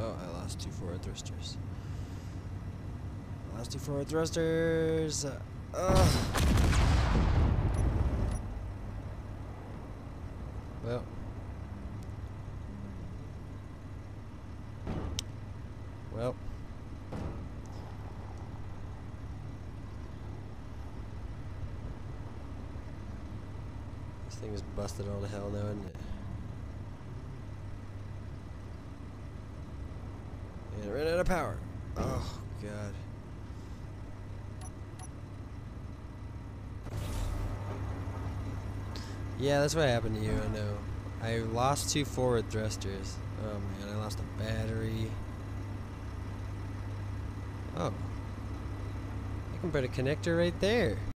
Oh, I lost 2 forward thrusters. Lost 2 forward thrusters. Well. Well. This thing is busted all to hell now, isn't it? And it ran out of power. Oh, God. Yeah, that's what happened to you, I know. I lost 2 forward thrusters. Oh, man, I lost a battery. Oh. I can put a connector right there.